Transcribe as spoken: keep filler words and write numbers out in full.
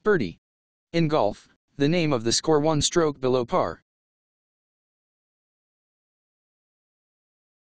Birdie. In golf, the name of the score one stroke below par.